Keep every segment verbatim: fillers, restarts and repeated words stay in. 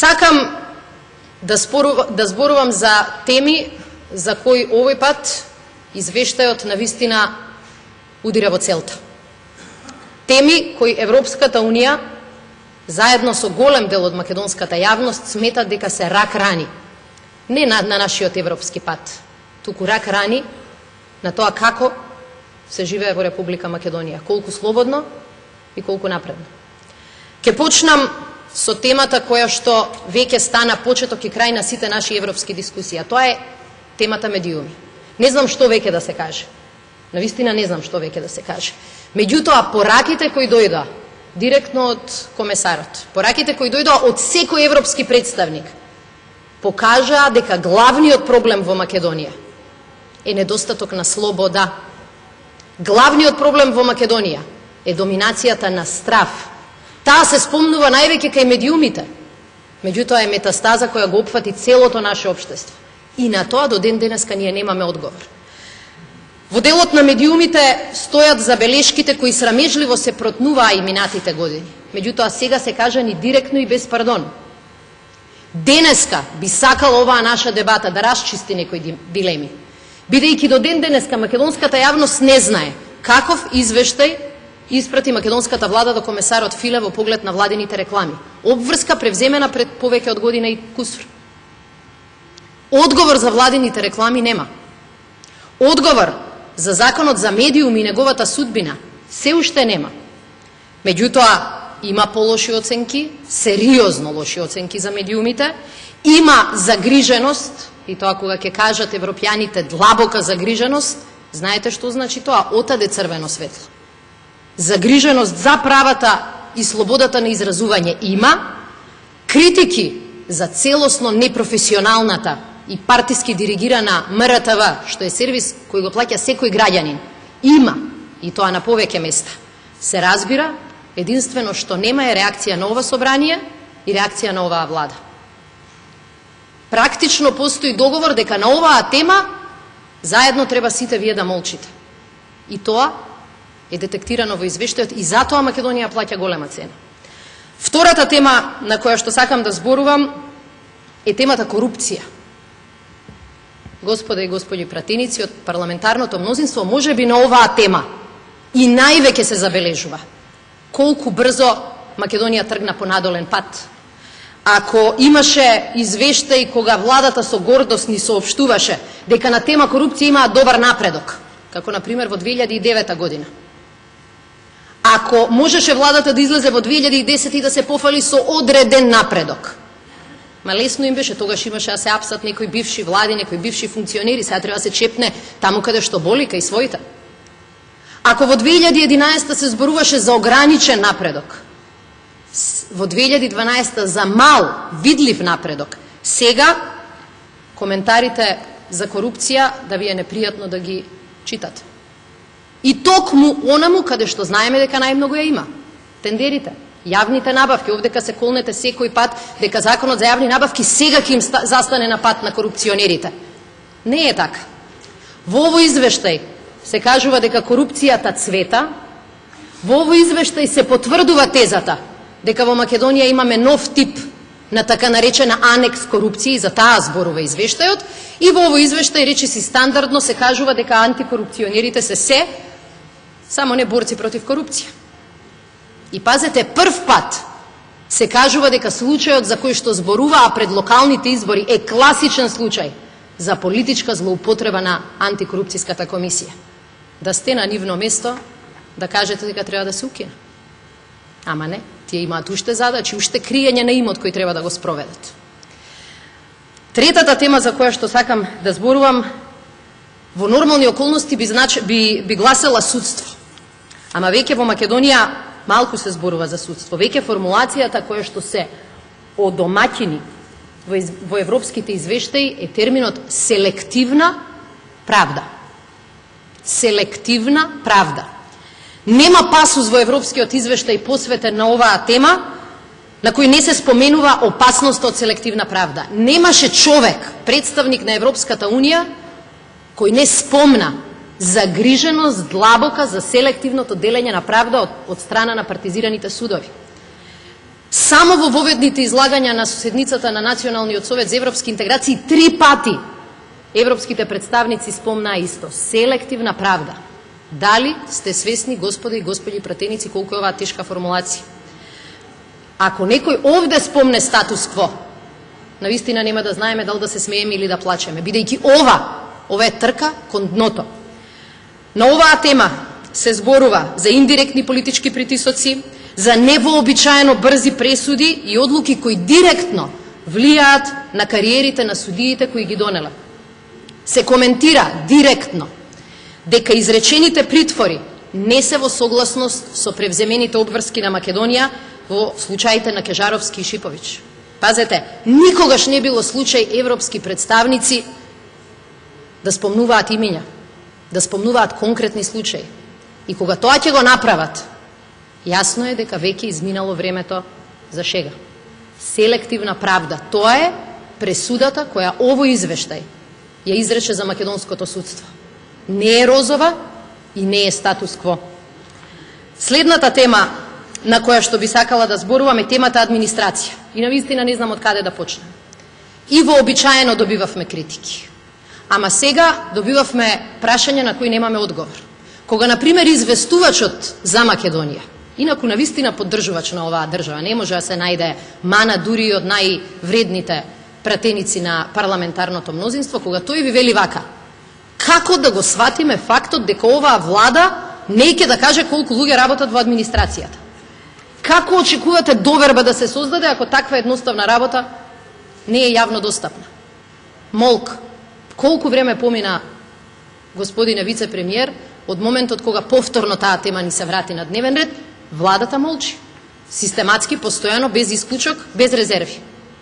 Сакам да, спору, да зборувам за теми за кои овој пат извештајот навистина удира во целта. Теми кои Европската Унија, заедно со голем дел од македонската јавност, сметат дека се рак рани. Не на, на нашиот европски пат, туку рак рани на тоа како се живее во Република Македонија, колку слободно и колку напредно. Ке почнам со темата која што веќе стана почеток и крај на сите наши европски дискусии, а тоа е темата медиуми. Не знам што веќе да се каже. Навистина не знам што веќе да се каже. Меѓутоа, пораките кои дојдоа директно од комесарот, пораките кои дојдоа од секој европски представник, покажаа дека главниот проблем во Македонија е недостаток на слобода. Главниот проблем во Македонија е доминацијата на страв. Таа се спомнува највеќе кај медиумите, меѓутоа е метастаза која го опфати целото наше општество. И на тоа до ден денеска ние немаме одговор. Во делот на медиумите стојат забелешките кои срамежливо се протнуваа и минатите години. Меѓутоа сега се кажани директно и без пардон. Денеска би сакала оваа наша дебата да расчисти некои дилеми, бидејќи до ден денеска македонската јавност не знае каков извештај испрати македонската влада до комесарот Филе во поглед на владините реклами. Обврска превземена пред повеќе од година и кусур. Одговор за владините реклами нема. Одговор за законот за медиуми и неговата судбина се уште нема. Меѓутоа, има полоши оценки, сериозно лоши оценки за медиумите, има загриженост, и тоа кога ќе кажат европјаните длабока загриженост, знаете што значи тоа? Отаде црвено светло. Загриженост за правата и слободата на изразување има, критики за целосно непрофесионалната и партиски диригирана М Р Т В, што е сервис кој го плаќа секој граѓанин, има, и тоа на повеќе места. Се разбира, единствено што нема е реакција на ова собрание и реакција на оваа влада. Практично постои договор дека на оваа тема заедно треба сите вие да молчите. И тоа е детектирано во извештајот и затоа Македонија плаќа голема цена. Втората тема на која што сакам да зборувам е темата корупција. Господа и господи пратеници од парламентарното мнозинство, може би на оваа тема и највеќе се забележува колку брзо Македонија тргна по надолен пат. Ако имаше извештај кога владата со гордост ни соопштуваше дека на тема корупција имаа добар напредок, како на пример во две илјади и девета година. Ако можеше владата да излезе во две илјади и десета и да се пофали со одреден напредок, ма лесно им беше, тогаш имаше да се апсат некои бивши влади, некои бивши функционери, сега треба да се чепне таму каде што боли, кај своите. Ако во две илјади и единаесета се зборуваше за ограничен напредок, во две илјади и дванаесета за мал, видлив напредок, сега коментарите за корупција да ви е непријатно да ги читате. И токму онаму каде што знаеме дека најмногу ја има. Тендерите, јавните набавки, овдека се колнете секој пат дека законот за јавни набавки сега ќе им застане на пат на корупционерите. Не е така. Во овој извештај се кажува дека корупцијата цвета, во овој извештај се потврдува тезата дека во Македонија имаме нов тип на така наречена анекс корупција, за таа зборува извештајот, и во овој извештај речиси стандардно се кажува дека антикорупционерите се се, само не борци против корупција. И пазете, прв пат се кажува дека случајот за кој што зборуваа пред локалните избори е класичен случај за политичка злоупотреба на антикорупцијската комисија. Да сте на нивно место, да кажете дека треба да се укине. Ама не, тие имаат уште задачи, уште криење на имот кој треба да го спроведат. Третата тема за која што сакам да зборувам, во нормални околности би, знач... би, би гласела судство. Ама веќе во Македонија малку се зборува за судство. Веќе формулацијата која што се одомаќини во, из... во европските извештаи е терминот селективна правда. Селективна правда. Нема пасус во европскиот извештај посветен на оваа тема на кој не се споменува опасноста од селективна правда. Немаше човек, представник на Европската Унија, кој не спомна загриженост длабока за селективното делење на правда од, од страна на партизираните судови. Само во воведните излагања на седницата на Националниот совет за европски интеграции три пати европските представници спомнаа исто. Селективна правда. Дали сте свесни, господи и господи пратеници, колку е оваа тешка формулација? Ако некој овде спомне статус кво, навистина нема да знаеме дали да се смееме или да плачеме, бидејќи ова, ова е трка кон дното. На оваа тема се зборува за индиректни политички притисоци, за невообичаено брзи пресуди и одлуки кои директно влијаат на кариерите на судиите кои ги донела. Се коментира директно дека изречените притвори не се во согласност со превземените обврски на Македонија во случаите на Кежаровски и Шиповиќ. Пазете, никогаш не било случај европски представници да спомнуваат имиња, да спомнуваат конкретни случаи. И кога тоа ќе го направат, јасно е дека веќе изминало времето за шега. Селективна правда, тоа е пресудата која овој извештај ја изрече за македонското судство. Не е розова и не е статус кво. Следната тема на која што би сакала да зборувам е темата администрација. И навистина не знам од каде да почнем. И вообичаено добивавме критики. Ама сега добивавме прашања на кои немаме одговор. Кога, например, известувачот за Македонија, инаку навистина поддржувач на оваа држава, не може да се најде мана дури и од највредните пратеници на парламентарното мнозинство, кога тој ви вели вака: како да го сватиме фактот дека оваа влада не ќе да каже колку луѓе работат во администрацијата? Како очекувате доверба да се создаде ако таква едноставна работа не е јавно достапна? Молк. Колку време помина, господине вице-премиер, од моментот кога повторно таа тема ни се врати на дневен ред, владата молчи. Систематски, постојано, без исклучок, без резерви.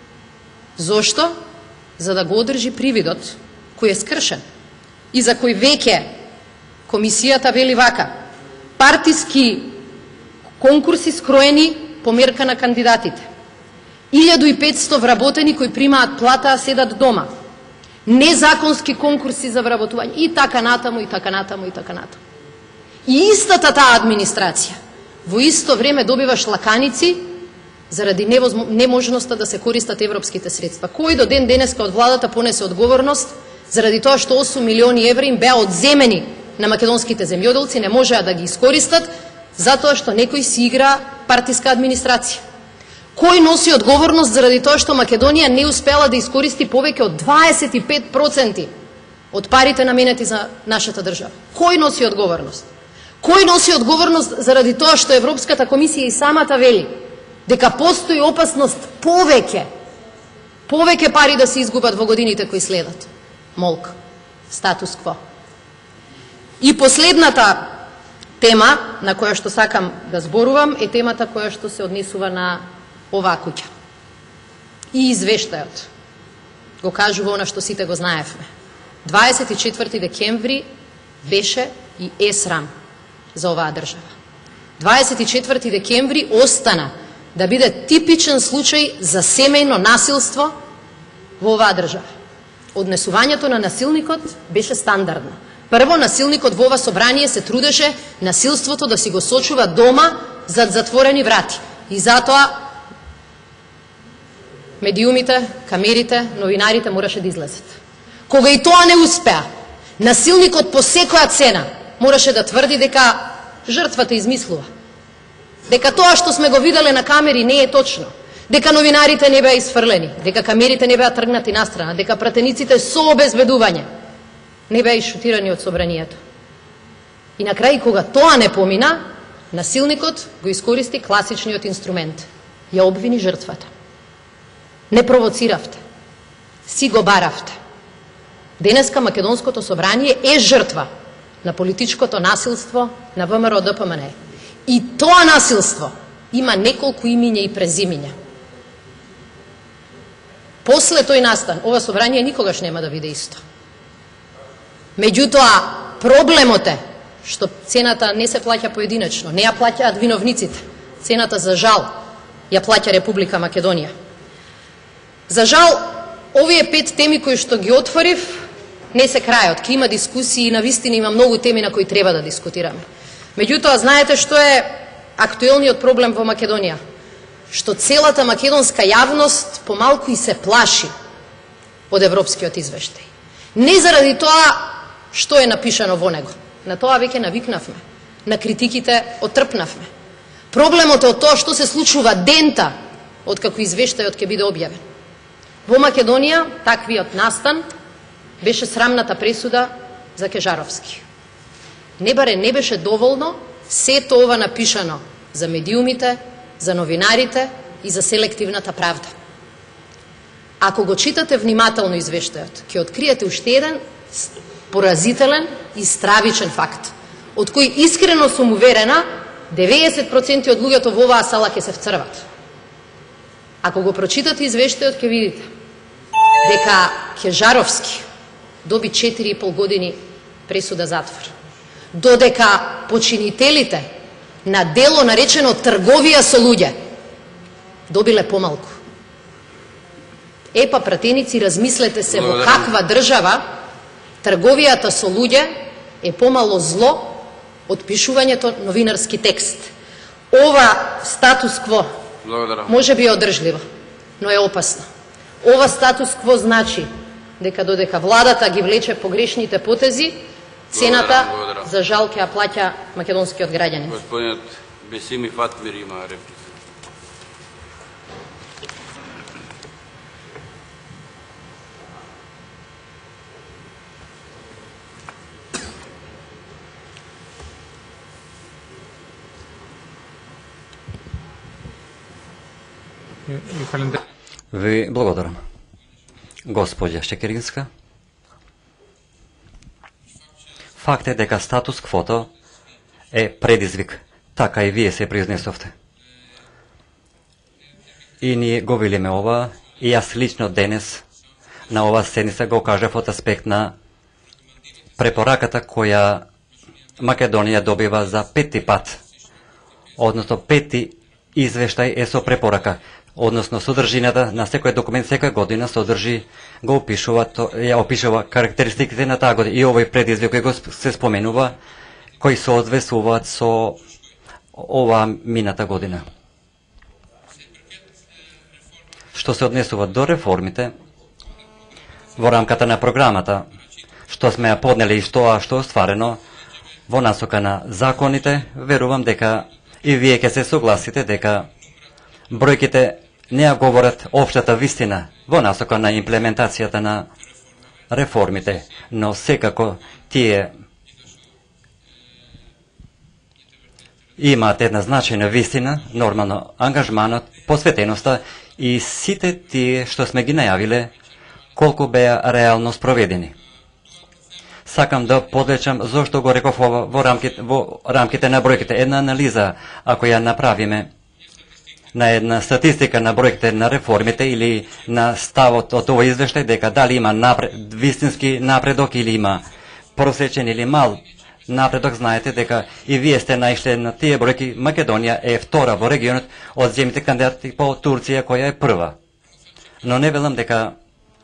Зошто? За да го одржи привидот кој е скршен и за кој веќе комисијата вели вака: партиски конкурси скроени по мерка на кандидатите, илјаду и петсто вработени кои примаат плата а седат дома, незаконски конкурси за вработување и така натаму, и така натаму, и така натаму. И истата таа администрација во исто време добива шлаканици заради неможноста да се користат европските средства. Кој до ден денеска од владата понесе одговорност заради тоа што осум милиони евра им беа одземени на македонските земјоделци, не можеа да ги искористат затоа што некој си игра партиска администрација? Кој носи одговорност заради тоа што Македонија не успела да искористи повеќе од дваесет и пет проценти од парите наменети за нашата држава? Кој носи одговорност? Кој носи одговорност заради тоа што Европската комисија и самата вели дека постои опасност повеќе, повеќе пари да се изгубат во годините кои следат? Молк. Статус кво. И последната тема на која што сакам да зборувам е темата која што се однесува на оваа куќа. И извештајот го кажува она што сите го знаевме. дваесет и четврти декември беше и е срам за оваа држава. дваесет и четврти декември остана да биде типичен случај за семејно насилство во оваа држава. Однесувањето на насилникот беше стандардно. Прво, насилникот во ова собрание се трудеше насилството да си го сочува дома зад затворени врати. И затоа медиумите, камерите, новинарите мораше да излезат. Кога и тоа не успеа, насилникот по секоја цена мораше да тврди дека жртвата измислува. Дека тоа што сме го виделе на камери не е точно. Дека новинарите не беа изфрлени, дека камерите не беа тргнати настрана, дека пратениците со обезбедување не беа ишутирани од собранието. И на крај, кога тоа не помина, насилникот го искористи класичниот инструмент. Ја обвини жртвата. Не провоциравте. Си го баравте. Денеска Македонското собрание е жртва на политичкото насилство на ВМРО Д П М Н. И тоа насилство има неколку имиња и презимиња. После тој настан, ова собрание никогаш нема да биде исто. Меѓутоа, проблемот е што цената не се плаќа поединечно, не ја плаќаат виновниците. Цената, за жал, ја плаќа Република Македонија. За жал, овие пет теми кои што ги отворив не се крајот. Ке има дискусии и навистина има многу теми на кои треба да дискутираме. Меѓутоа, знаете што е актуелниот проблем во Македонија? што целата македонска јавност помалку и се плаши од европскиот извештај. Не заради тоа што е напишано во него. На тоа веќе навикнавме. На критиките отрпнавме. Проблемот е од тоа што се случува дента од како извештајот ќе биде објавен. Во Македонија таквиот настан беше срамната пресуда за Кежаровски. Не баре не беше доволно сето ова напишано за медиумите, за новинарите и за селективната правда. Ако го читате внимателно извештајот, ќе откриете уште еден поразителен и стравичен факт, од кој искрено сум уверена деветдесет проценти од луѓето во оваа сала ќе се вцрват. Ако го прочитате извештајот, ќе видите дека Кежаровски доби четири и пол години пресуда затвор, додека починителите на дело наречено трговија со луѓе добиле помалку. Епа, пратеници, размислете се во каква држава трговијата со луѓе е помало зло од пишувањето новинарски текст. Ова статус-кво може би е одржливо, но е опасно. Ова статус-кво значи дека додека владата ги влече погрешните потези, цената за жал ќе ја плаќа македонскиот граѓанин. Господинот Бесими Фатмир има реплика. Ви благодарам. Господја Шекеринска. Факт е дека статус квото е предизвик. Така и вие се произнесовте. И ние го велиме ова, и јас лично денес на ова седница го кажав од аспект на препораката која Македонија добива за пети пат. Односно пети извештај е со препорака. Односно содржината на секој документ секоја година содржи, го опишува, то, ја опишува карактеристиките на таа година и овој предизвик кој го се споменува, кои се одвесуваат со ова мината година. Што се однесува до реформите, во рамката на програмата, што сме ја поднели и што, што е остварено во насока на законите, верувам дека и вие ќе се согласите дека бројките не ја говорат општата вистина во насока на имплементацијата на реформите, но секако тие имаат една значајна вистина, нормално ангажманот, посветеноста и сите тие што сме ги најавиле колку беа реално спроведени. Сакам да подлечам зошто го реков ова во рамките, во рамките на бројките. Една анализа, ако ја направиме на една статистика на бројките на реформите или на ставот од овој извештај, дека дали има напред, вистински напредок или има просечен или мал напредок, знаете дека и вие сте наишле на тие бројки. Македонија е втора во регионот од земјите кандидати по Турција, која е прва. Но не велам дека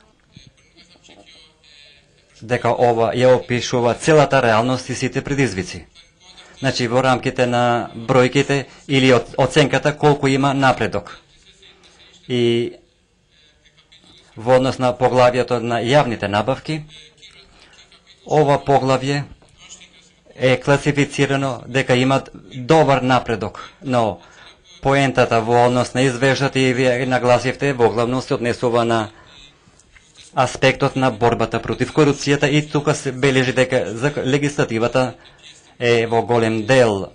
дека ова ја опишува целата реалност и сите предизвици. Значи, во рамките на бројките или од оценката колку има напредок. И во однос на поглавието на јавните набавки, ова поглавје е класифицирано дека имат добар напредок, но поентата во однос на извештајот и вие нагласивте во главно се однесува на аспектот на борбата против корупцијата и тука се бележи дека за легислативата е во голем дел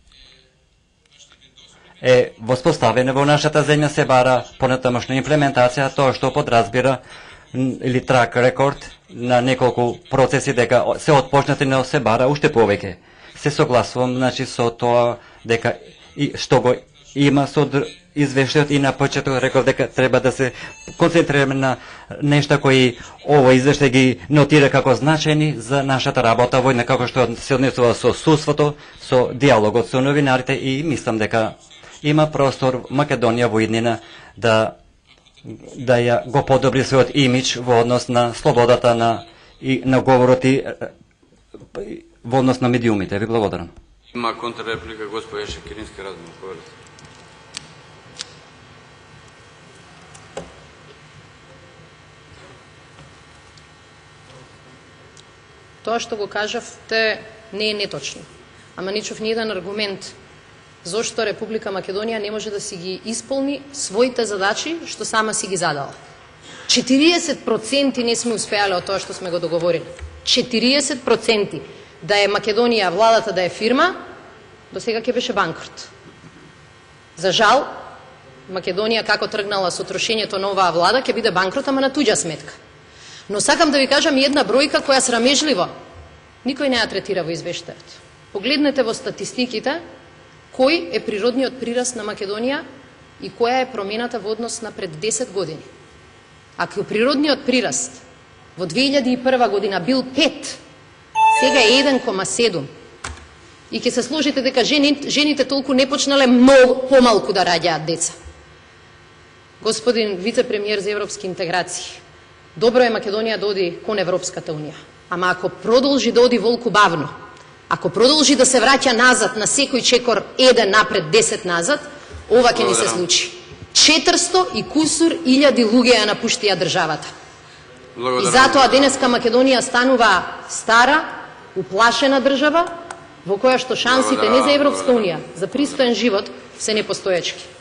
е воспоставена во нашата земја, се бара понатамошна имплементација, тоа што подразбира или трак рекорд на неколку процеси дека се отпочнати, но се бара уште повеќе. Се согласувам, значи, со тоа дека и што го има со извештајот и на почеток реков дека треба да се концентрираме на нешта кои овој извештај ги нотира како значајни за нашата работа, војна како што се однесува со судството, со диалогот со новинарите и мислам дека има простор Македонија во иднина да да ја го подобри својот имидж во однос на слободата на и на говорот и во однос на медиумите. Ви благодарам. Има контрреплика, господја Шекеринска, разумно, повелите. Тоа што го кажавте не е неточно. Ама не чув ни еден аргумент зошто Република Македонија не може да си ги исполни своите задачи што сама си ги задала. четириесет проценти не сме успеале од тоа што сме го договорили. четириесет проценти да е Македонија, владата да е фирма, до сега ќе беше банкрот. За жал, Македонија како тргнала со трошењето на оваа влада ќе биде банкрот, ама на туѓа сметка. Но сакам да ви кажам и една бројка која срамежливо никој не ја третира во извештајот. Погледнете во статистиките кој е природниот прираст на Македонија и која е промената во однос на пред десет години. Ако природниот прираст во две илјади и прва година бил пет, сега е еден кома седум. И ќе се сложите дека жени, жените толку не почнале многу помалку да раѓаат деца. Господин вице-премиер за европски интеграции, добро е Македонија да оди кон Европската унија, ама ако продолжи да оди волку бавно, ако продолжи да се враќа назад на секој чекор еден напред, десет назад, ова ќе ни се случи. четиристо и кусур илјади луѓе ја напуштија државата. Благодарам. И затоа денеска Македонија станува стара, уплашена држава, во која што шансите не за Европска унија, за пристоен живот се непостоечки.